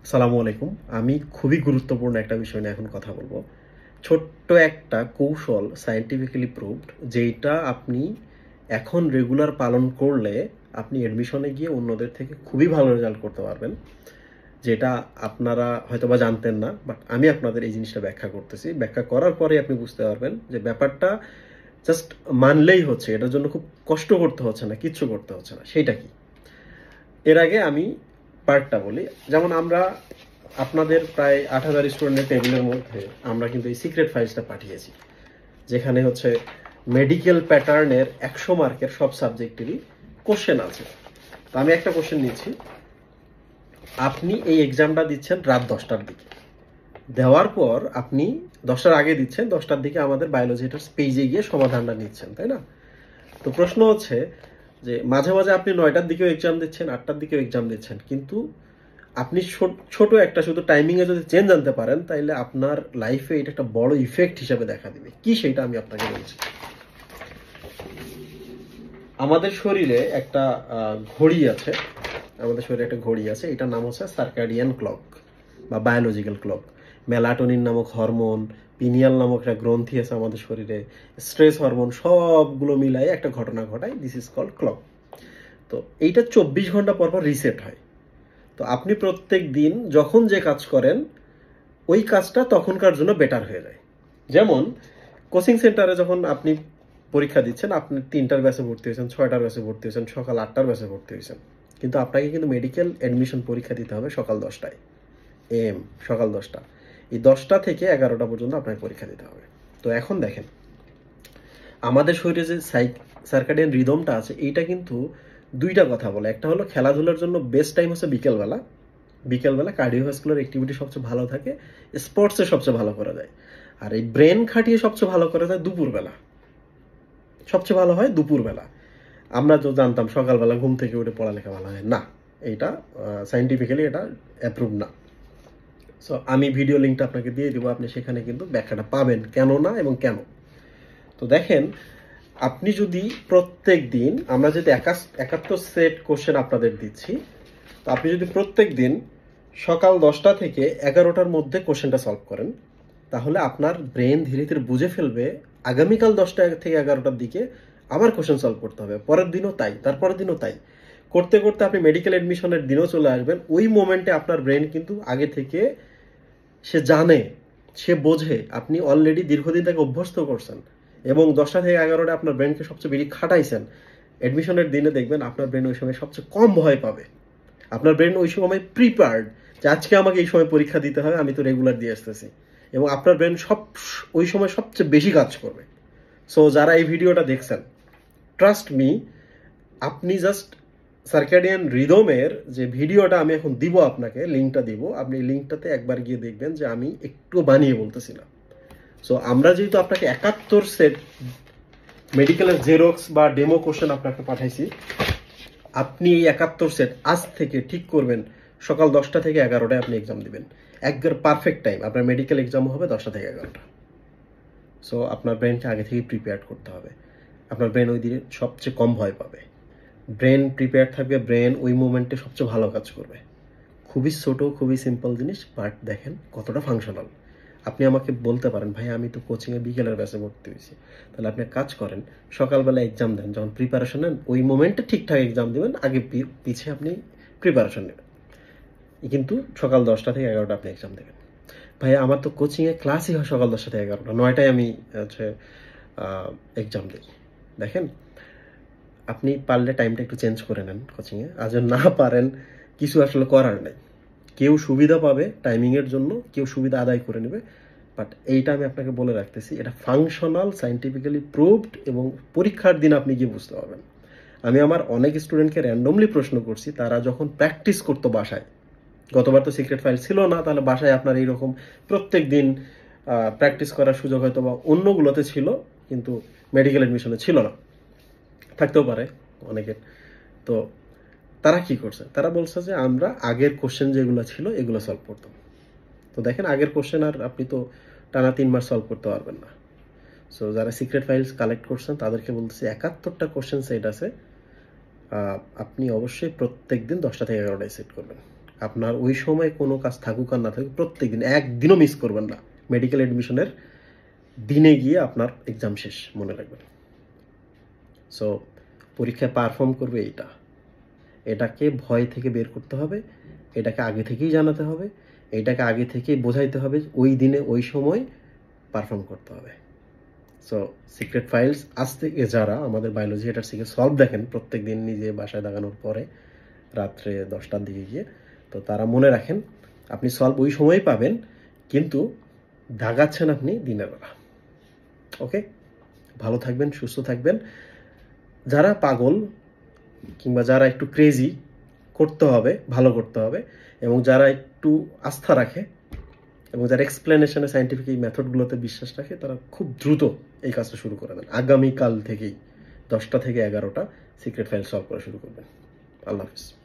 আসসালামু আলাইকুম। আমি খুবই গুরুত্বপূর্ণ একটা বিষয় নিয়ে এখন কথা বলবো। ছোট্ট একটা কৌশল সায়েন্টিফিক্যালি প্রুভড, যেইটা আপনি এখন রেগুলার পালন করলে আপনি অ্যাডমিশনে গিয়ে অন্যদের থেকে খুবই ভালো রেজাল্ট করতে পারবেন। যেটা আপনারা হয়তোবা জানতেন না, বাট আমি আপনাদের এই জিনিসটা ব্যাখ্যা করতেছি। ব্যাখ্যা করার পরে আপনি বুঝতে পারবেন যে ব্যাপারটা জাস্ট মানলেই হচ্ছে, এটার জন্য খুব কষ্ট করতে হচ্ছে না, কিচ্ছু করতে হচ্ছে না। সেইটা কি? এর আগে আমি পার্টটা বলি। যেমন আমরা আপনাদের প্রায় ৮,০০০ স্টুডেন্টের টেবিলের মধ্যে আমরা কিন্তু এই সিক্রেট ফাইলসটা পাঠিয়েছি, যেখানে হচ্ছে মেডিকেল প্যাটার্নের ১০০ মার্কের সব সাবজেক্টেরই কোশ্চেন আছে। তো আমি একটা কোশ্চেন নিচ্ছি। আপনি এই এক্সামটা দিচ্ছেন রাত ১০টার দিকে, দেওয়ার পর আপনি ১০টার আগে দিচ্ছেন, 10টার দিকে আমাদের বায়োলজি হেটার্স পেজে গিয়ে সমাধানটা নিচ্ছেন, তাই না? তো প্রশ্ন হচ্ছে যে মাঝে মাঝে আপনি ৯টার দিকেও এক্সাম দিচ্ছেন, ৮টার দিকেও এক্সাম দিচ্ছেন, কিন্তু আপনি ছোট একটা শুধু টাইমিংয়ে যদি চেঞ্জ আনতে পারেন, তাইলে আপনার লাইফে এটা একটা বড় ইফেক্ট হিসেবে দেখা দিবে। কি সেটা আমি আপনাকে বলছি। আমাদের শরীরে একটা ঘড়ি আছে, এটার নাম হচ্ছে সার্কাডিয়ান ক্লক বা বায়োলজিক্যাল ক্লক। মেলাটোনিন নামক হরমোন, পিনিয়াল নামক একটা গ্রন্থি আছে আমাদের শরীরে, স্ট্রেস হরমোন, সবগুলো মিলাই একটা ঘটনা ঘটায়। This is called clock. তো এইটা ২৪ ঘন্টা পর পর রিসেট হয়। তো আপনি প্রত্যেক দিন যখন যে কাজ করেন, ওই কাজটা তখনকার জন্য বেটার হয়ে যায়। যেমন কোচিং সেন্টারে যখন আপনি পরীক্ষা দিচ্ছেন, আপনি ৩টার ব্যাচে ভর্তি হয়েছেন, ৬টার ব্যাচে ভর্তি হয়েছেন, সকাল ৮টার ব্যাচে ভর্তি হয়েছেন, কিন্তু আপনাকে কিন্তু মেডিকেল অ্যাডমিশন পরীক্ষা দিতে হবে সকাল ১০টায় AM, সকাল ১০টা। এই ১০টা থেকে ১১টা পর্যন্ত আপনাকে পরীক্ষা দিতে হবে। তো এখন দেখেন, আমাদের শরীরে যে সার্কাডিয়ান রিদমটা আছে, এইটা কিন্তু দুইটা কথা বলে। একটা হলো খেলাধুলার জন্য বেস্ট টাইম হচ্ছে বিকেলবেলা। বিকেলবেলা কার্ডিওভাস্কুলার অ্যাক্টিভিটি সবচেয়ে ভালো থাকে, স্পোর্টসে সবচেয়ে ভালো করা যায়। আর এই ব্রেন খাটিয়ে সবচেয়ে ভালো করা যায় দুপুরবেলা, সবচেয়ে ভালো হয় দুপুরবেলা। আমরা তো জানতাম সকালবেলা ঘুম থেকে উঠে পড়ালেখা ভালো হয় না, এইটা সাইন্টিফিক্যালি এটা অ্যাপ্রুভ না। সো আমি ভিডিও লিঙ্কটা আপনাকে দিয়ে দিব, আপনি সেখানে কিন্তু ব্যাখ্যাটা পাবেন কেন না এবং কেন। তো দেখেন, আপনি যদি প্রত্যেক দিন, আমরা যদি ৭১ সেট কোশ্চেন আপনাদের দিচ্ছি, তো আপনি যদি প্রত্যেক দিন সকাল ১০টা থেকে ১১টার মধ্যে কোশ্চেনটা সলভ করেন, তাহলে আপনার ব্রেন ধীরে ধীরে বুঝে ফেলবে আগামীকাল ১০টা থেকে ১১টার দিকে আবার কোশ্চেন সলভ করতে হবে। পরের দিনও তাই, তারপরের দিনও তাই। করতে করতে আপনি মেডিকেল অ্যাডমিশনের দিনও চলে আসবেন। ওই মোমেন্টে আপনার ব্রেন কিন্তু আগে থেকে সে জানে, সে বোঝে, আপনি অলরেডি দীর্ঘদিন তাকে অভ্যস্ত করছেন এবং ১০টা থেকে ১১টা আপনার ব্রেনকে সবচেয়ে বেশি খাটাইছেন। অ্যাডমিশনের দিনে দেখবেন আপনার ব্রেন ওই সময় সবচেয়ে কম ভয় পাবে। আপনার ব্রেন ওই সময় প্রিপেয়ার্ড যে আজকে আমাকে এই সময় পরীক্ষা দিতে হবে, আমি তো রেগুলার দিয়ে আসতেছি, এবং আপনার ব্রেন ওই সময় সবচেয়ে বেশি কাজ করবে। সো যারা এই ভিডিওটা দেখছেন, ট্রাস্ট মি, আপনি জাস্ট সার্কাডিয়ান রিদমের যে ভিডিওটা আমি এখন দিব, আপনাকে লিঙ্কটা দিব, আপনি লিঙ্কটাতে একবার গিয়ে দেখবেন যে আমি একটু বানিয়ে বলতেছি না। সো আমরা যেহেতু আপনাকে ৭১ সেট মেডিকেলের জেরক্স বা ডেমো কোশ্চেন আপনাকে পাঠাইছি, আপনি এই ৭১ সেট আজ থেকে ঠিক করবেন সকাল ১০টা থেকে ১১টায় আপনি এক্সাম দিবেন। একবার পারফেক্ট টাইম, আপনার মেডিকেল এক্সাম হবে ১০টা থেকে ১১টা। সো আপনার ব্রেনকে আগে থেকেই প্রিপেয়ার করতে হবে। আপনার ব্রেন ওই দিনে সবচেয়ে কম ভয় পাবে, ব্রেন প্রিপেয়ার থাকবে, ব্রেন ওই মোমেন্টে সবচেয়ে ভালো কাজ করবে। খুবই ছোট, খুবই সিম্পল জিনিস, বাট দেখেন কতটা ফাংশনাল। আপনি আমাকে বলতে পারেন, ভাই আমি তো কোচিংয়ে বিকেলের ব্যাচে ভর্তি হয়েছি। তাহলে আপনি কাজ করেন, সকালবেলা এক্সাম দেন, যখন প্রিপারেশন নেন ওই মোমেন্টে ঠিকঠাক এক্সাম দেবেন, আগে পিছিয়ে আপনি প্রিপারেশন নেবেন, কিন্তু সকাল ১০টা থেকে ১১টা আপনি এক্সাম দেবেন। ভাই আমার তো কোচিংয়ে ক্লাসই হয় সকাল ১০টা থেকে ১১টা, ৯টায় আমি হচ্ছে এক্সাম দিই। দেখেন, আপনি পারলে টাইমটা একটু চেঞ্জ করে নেন কোচিংয়ে, আর যদি না পারেন কিছু আসলে করার নেই। কেউ সুবিধা পাবে টাইমিংয়ের জন্য, কেউ সুবিধা আদায় করে নেবে, বাট এইটা আমি আপনাকে বলে রাখতেছি, এটা ফাংশনাল, সাইন্টিফিক্যালি প্রুভড, এবং পরীক্ষার দিন আপনি গিয়ে বুঝতে পারবেন। আমি আমার অনেক স্টুডেন্টকে র্যান্ডমলি প্রশ্ন করছি, তারা যখন প্র্যাকটিস করতো বাসায়, গতবার তো সিক্রেট ফাইল ছিল না, তাহলে বাসায় আপনার এইরকম প্রত্যেক দিন প্র্যাকটিস করার সুযোগ হয়তো বা অন্যগুলোতে ছিল, কিন্তু মেডিকেল অ্যাডমিশনে ছিল না, থাকতেও পারে অনেকের। তো তারা কি করছে, তারা বলছে যে আমরা আগের কোশ্চেন যেগুলো ছিল এগুলো সলভ করতাম। তো দেখেন, আগের কোশ্চেন আর আপনি তো টানা ৩ মাস সলভ করতে পারবেন না। সো যারা সিক্রেট ফাইলস কালেক্ট করছেন তাদেরকে বলতেছি, ৭১টা কোশ্চেন সেট আছে, আপনি অবশ্যই প্রত্যেক দিন ১০টা থেকে ১১টায় সেট করবেন। আপনার ওই সময় কোনো কাজ থাকুক আর না থাকুক, প্রত্যেক দিন একদিনও মিস করবেন না। মেডিকেল অ্যাডমিশনের দিনে গিয়ে আপনার এক্সাম শেষ, মনে রাখবেন। সো পরীক্ষায় পারফর্ম করবে এটাকে ভয় থেকে বের করতে হবে, এটাকে আগে থেকেই জানাতে হবে, এটাকে আগে থেকেই বোঝাইতে হবে, ওই দিনে ওই সময় পারফর্ম করতে হবে। সো সিক্রেট ফাইলস আজ থেকে যারা আমাদের বায়োলজি এটার থেকে সলভ দেখেন প্রত্যেক দিন নিজে বাসায় দাগানোর পরে রাত্রে 10টার দিকে গিয়ে, তো তারা মনে রাখেন আপনি সলভ ওই সময়ই পাবেন, কিন্তু দাগাচ্ছেন আপনি দিনের বেলা। ওকে, ভালো থাকবেন, সুস্থ থাকবেন। যারা পাগল কিংবা যারা একটু ক্রেজি, করতে হবে, ভালো করতে হবে, এবং যারা একটু আস্থা রাখে এবং যারা এক্সপ্লেনেশনে সায়েন্টিফিক এই মেথডগুলোতে বিশ্বাস রাখে, তারা খুব দ্রুত এই কাজটা শুরু করে দেন। আগামীকাল থেকেই 10টা থেকে 11টা সিক্রেট ফাইল সলভ করা শুরু করবেন। আল্লাহ হাফিজ।